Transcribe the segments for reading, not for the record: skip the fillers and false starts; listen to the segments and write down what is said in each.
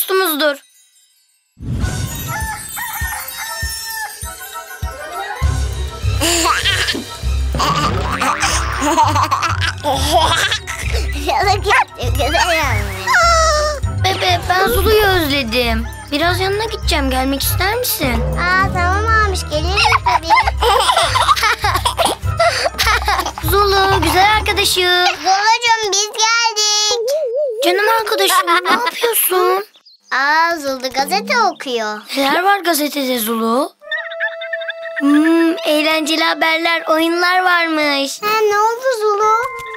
dostumuzdur. Bebe, ben Zulu'yu özledim. Biraz yanına gideceğim. Gelmek ister misin? Tamam almış. Gelirim tabii. Zulu, güzel arkadaşım. Zulucuğum biz geldik. Canım arkadaşım, ne yapıyorsun? Zulu gazete okuyor. Neler var gazetede Zulu? Eğlenceli haberler, oyunlar varmış. Ne oldu Zulu?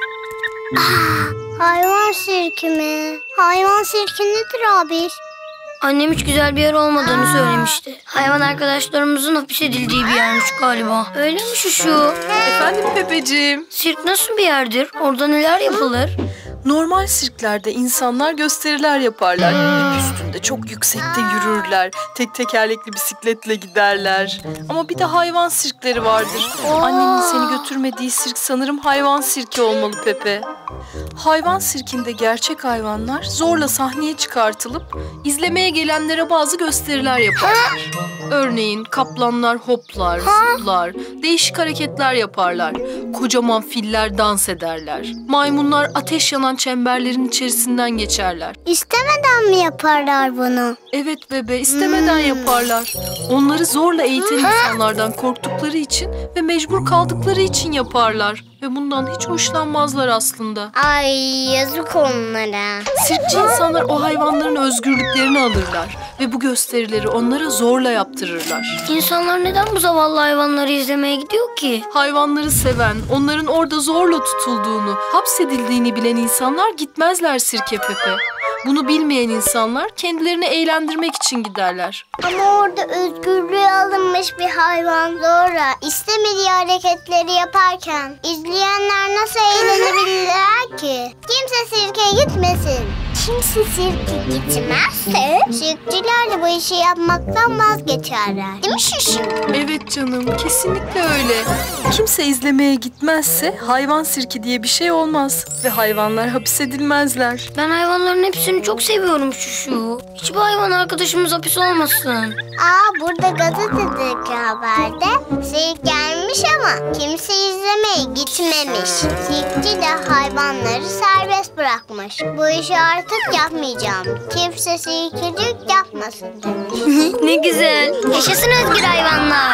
Hayvan sirki mi? Hayvan sirki nedir abi? Annem hiç güzel bir yer olmadığını söylemişti. Hayvan arkadaşlarımızın hapis edildiği bir yermiş galiba. Öyle mi Şuşu? Efendim Pepeciğim. Sirk nasıl bir yerdir? Orada neler yapılır? Normal sirklerde insanlar gösteriler yaparlar. İp üstünde çok yüksekte yürürler. Tek tekerlekli bisikletle giderler. Ama bir de hayvan sirkleri vardır. Annenin seni götürmediği sirk sanırım hayvan sirki olmalı Pepe. Hayvan sirkinde gerçek hayvanlar zorla sahneye çıkartılıp izlemeye gelenlere bazı gösteriler yaparlar. Örneğin kaplanlar hoplar, zıplar, değişik hareketler yaparlar. Kocaman filler dans ederler. Maymunlar ateş yanan çemberlerin içerisinden geçerler. İstemeden mi yaparlar bunu? Evet bebe, istemeden yaparlar. Onları zorla eğiten insanlardan korktukları için ve mecbur kaldıkları için yaparlar. Ve bundan hiç hoşlanmazlar aslında. Ay yazık onlara. Sirkçi insanlar o hayvanların özgürlüklerini alırlar. Ve bu gösterileri onlara zorla yaptırırlar. İnsanlar neden bu zavallı hayvanları izlemeye gidiyor ki? Hayvanları seven, onların orada zorla tutulduğunu, hapsedildiğini bilen insanlar gitmezler sirke Pepe. Bunu bilmeyen insanlar kendilerini eğlendirmek için giderler. Ama orada özgürlüğü alınmış bir hayvan zorla istemediği hareketleri yaparken izleyenler nasıl eğlenebilirler ki? Kimse sirke gitmesin. Kimse sirke gitmezse sirkçiler de bu işi yapmaktan vazgeçerler. Değil mi Şuşu? Evet canım, kesinlikle öyle. Kimse izlemeye gitmezse hayvan sirki diye bir şey olmaz. Ve hayvanlar hapsedilmezler. Ben hayvanların hepsini çok seviyorum Şuşu. Hiçbir hayvan arkadaşımız hapis olmasın. Burada gazetedeki haberde sirk gelmiş ama kimse izlemeye gitmemiş. Sirkçi de hayvanları serbest bırakmış. Bu işi artık yapmayacağım. Kimse sirkecilik yapmasın demiş. Ne güzel. Yaşasın özgür hayvanlar.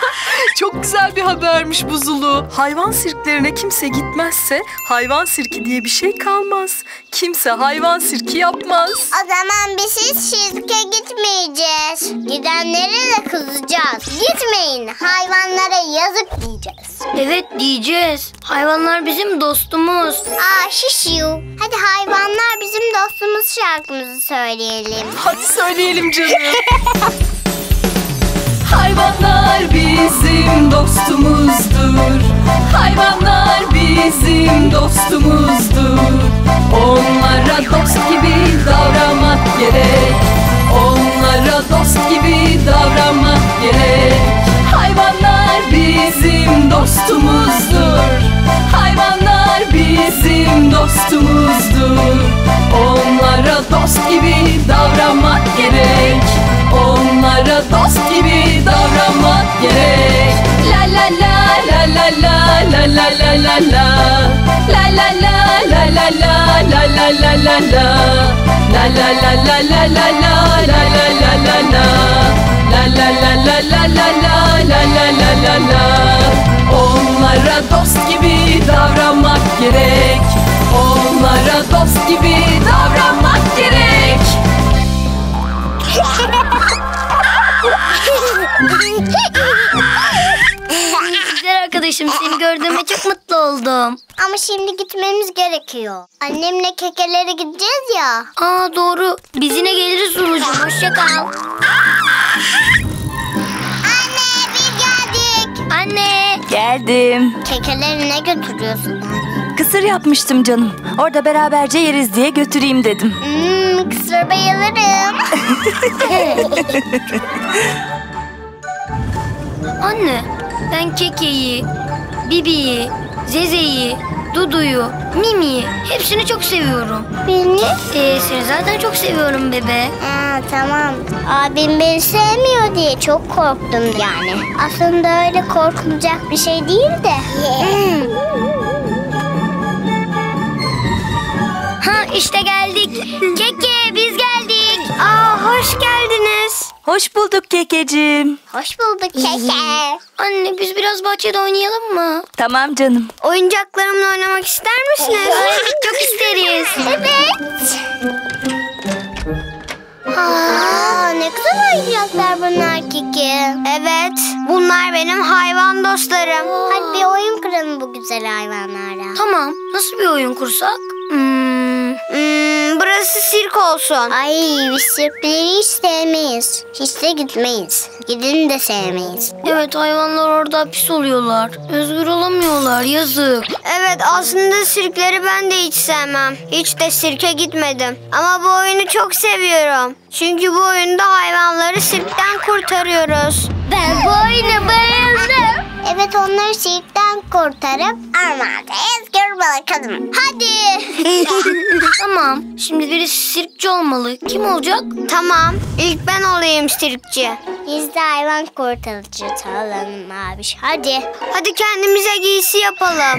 Çok güzel bir habermiş bu Zulu. Hayvan sirklerine kimse gitmezse hayvan sirki diye bir şey kalmaz. Kimse hayvan sirki yapmaz. O zaman biz hiç sirke gitmeyeceğiz. Gidenlere de kızacağız. Gitmeyin, hayvanlara yazık diyeceğiz. Evet diyeceğiz. Hayvanlar bizim dostumuz. Şişiu. Hadi hayvanlar bizim dostumuz şarkımızı söyleyelim. Hadi söyleyelim canım. Hayvanlar bizim dostumuzdur. Hayvanlar bizim dostumuzdur. Onlara dost gibi davranmak gerek. Onlara dost gibi davranmak gerek. Hayvanlar bizim dostumuzdur. Hayvanlar bizim dostumuzdur. Onlara dost gibi davranmak gerek. Onlara dost gibi davranmak gerek. La la la la la la la la la la la. La la la la la la la la la la la. La la la la la la la la la la la la. La la la la la la la la la la la la. Onlara dost gibi davranmak gerek. Onlara dost gibi davranmak gerek. Güzel arkadaşım, seni gördüğüme çok mutlu oldum. Ama şimdi gitmemiz gerekiyor. Annemle kekelere gideceğiz ya. Doğru. Biz yine geliriz Zulucuğum. Hoşça kal. Anne biz geldik. Anne. Geldim. Kekeleri ne götürüyorsun anne? Kısır yapmıştım canım. Orada beraberce yeriz diye götüreyim dedim. Kısır bayılırım. Anne, ben Keke'yi, Bibi'yi, Zeze'yi, Dudu'yu, Mimi'yi hepsini çok seviyorum. Beni? Seni zaten çok seviyorum bebe. Tamam. Abim beni sevmiyor diye çok korktum yani. Aslında öyle korkulacak bir şey değil de. Ha işte geldik. Keke biz geldik. Hoş geldiniz. Hoş bulduk Kekeciğim. Hoş bulduk Keke. Anne biz biraz bahçede oynayalım mı? Tamam canım. Oyuncaklarımla oynamak ister misiniz? Evet çok isteriz. Evet. Ne güzel oyuncaklar bunlar Kiki. Evet, bunlar benim hayvan dostlarım. Hadi bir oyun kuralım bu güzel hayvanlarla. Tamam nasıl bir oyun kursak? Burası sirk olsun. Ay biz sirkleri hiç sevmeyiz. Hiç de gitmeyiz. Gidin de sevmeyiz. Evet hayvanlar orada hapis oluyorlar. Özgür olamıyorlar yazık. Evet aslında sirkleri ben de hiç sevmem. Hiç de sirke gitmedim. Ama bu oyunu çok seviyorum. Çünkü bu oyunda hayvanları sirkten kurtarıyoruz. Ben bu oyunu bayıldım. Evet onları sirkten kurtarıp Armağan'da özgür bırakalım. Hadi. Tamam şimdi birisi sirkçi olmalı. Kim olacak? Tamam ilk ben olayım sirkçi. Biz de hayvan kurtarıcı olalım abiş. Hadi. Hadi kendimize giysi yapalım.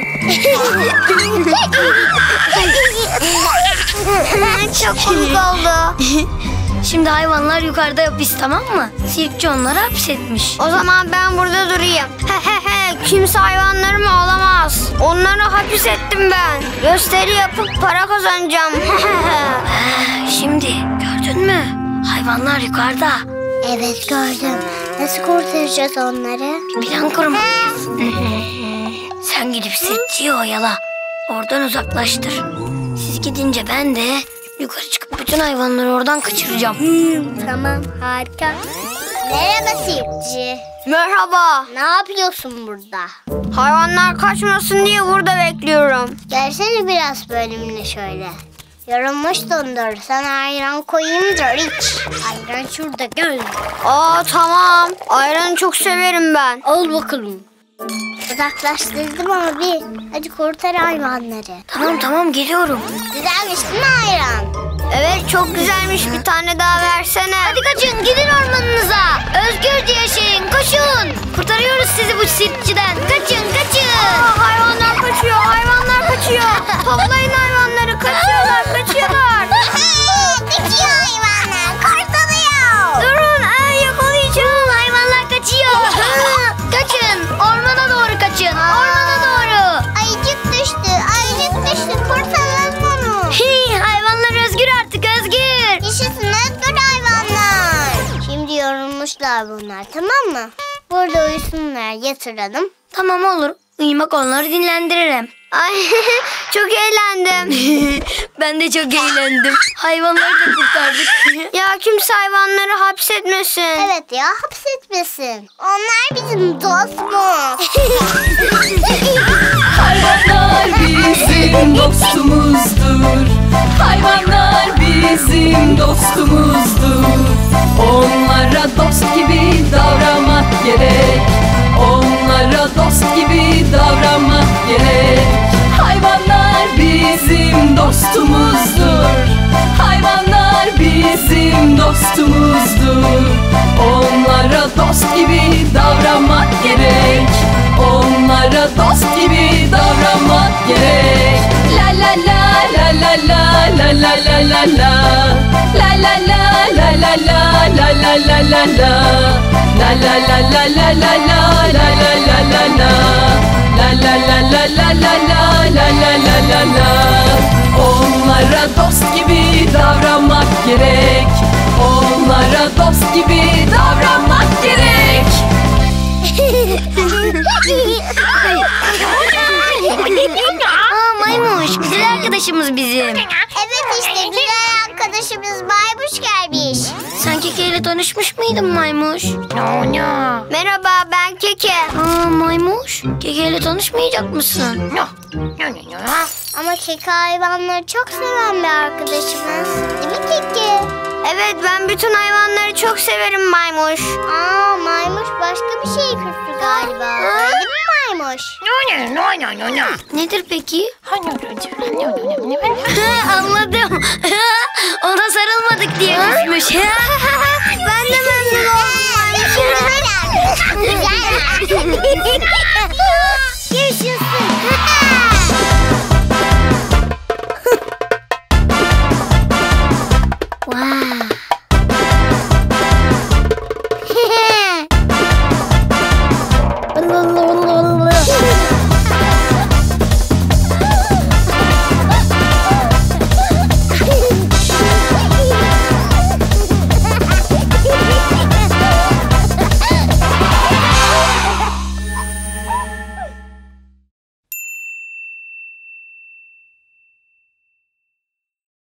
Çok komik oldu. Şimdi hayvanlar yukarıda hapis tamam mı? Sirkçi onları hapsetmiş. O zaman ben burada durayım. Kimse hayvanlarımı alamaz. Onları hapis ettim ben. Gösteri yapıp para kazanacağım. Şimdi gördün mü? Hayvanlar yukarıda. Evet gördüm. Nasıl kurtaracağız onları? Bir plan kurmalıyız. Sen gidip sirkçiyi oyala. Oradan uzaklaştır. Siz gidince ben de yukarı çıkıp bütün hayvanları oradan kaçıracağım. Tamam harika. Merhaba sirkçi. Merhaba. Ne yapıyorsun burada? Hayvanlar kaçmasın diye burada bekliyorum. Gelsene biraz benimle şöyle. Yorulmuş dondur. Sana ayran koyayım da iç. Ayran şurada gel. Tamam. Ayranı çok severim ben. Al bakalım. Uzaklaştırdım ama bir. Hadi kurtar hayvanları. Tamam geliyorum. Güzelmiş değil mi ayran? Evet çok güzelmiş, bir tane daha versene. Hadi kaçın gidin ormanınıza. Özgürce yaşayın koşun. Kurtarıyoruz sizi bu sirkçiden. Kaçın. Hayvanlar kaçıyor, hayvanlar kaçıyor. Toplayın hayvanları, kaçıyorlar. Kaçıyor hayvanlar, kurtuluyor. Durun yakalayacağım. Hayvanlar kaçıyor. Kaçın ormana doğru kaçın. Ormana doğru. Ayıcık düştü, kurtaralım onu. Hayvanlar özgür artık özgür. Yaşasın özgür hayvanlar. Şimdi yorulmuşlar bunlar, tamam mı? Burada uyusunlar, yatıralım. Tamam olur. Uyumak onları dinlendiririm. Ay çok eğlendim. Ben de çok eğlendim. Hayvanları da kurtardık. Ya kimse hayvanları hapsetmesin. Evet ya, hapsetmesin. Onlar bizim dostumuz. Hayvanlar bizim dostumuzdur. Hayvanlar bizim dostumuzdur. Onlara dost gibi davranmak gerek. Onlara dost gibi davranmak gerek. Hayvanlar bizim dostumuzdur. Hayvanlar bizim dostumuzdur. Onlara dost gibi davranmak gerek. Onlara dost gibi davranmak gerek. La la la la la la la la la la la. La la la la la la la la la la la. La la la la la la la la la la la la. La la la la la la la la la la la la. Onlara dost gibi davranmak gerek. Onlara dost gibi davranmak gerek. Maymuş güzel arkadaşımız bizim. Evet işte güzel arkadaşımız Baybuş gelmiş. Sen Keke ile tanışmış mıydın Maymuş? Merhaba, ben Keke. Maymuş Keke ile tanışmayacak mısın? Ama Keke hayvanları çok seven bir arkadaşımız. Değil mi Keke? Evet, ben bütün hayvanları çok severim Maymuş. Maymuş başka bir şey küstü galiba. Öyle mi Maymuş? sarılıyormuş. Nedir peki? Anladım. Ona sarılmadık diye düşmüş. Ben de memnun oldum.